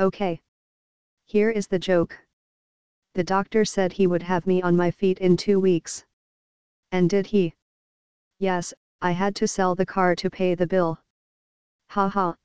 Okay. Here is the joke. The doctor said he would have me on my feet in 2 weeks. And did he? Yes, I had to sell the car to pay the bill. Ha ha.